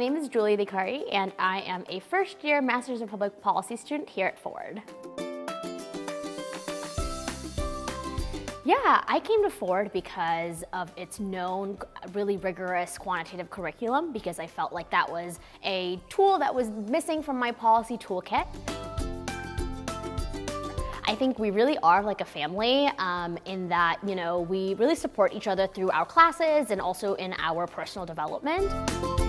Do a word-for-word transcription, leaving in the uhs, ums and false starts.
name is Juli Adhikari, and I am a first-year Master's of Public Policy student here at Ford. Yeah, I came to Ford because of its known really rigorous quantitative curriculum, because I felt like that was a tool that was missing from my policy toolkit. I think we really are like a family um, in that, you know, we really support each other through our classes and also in our personal development.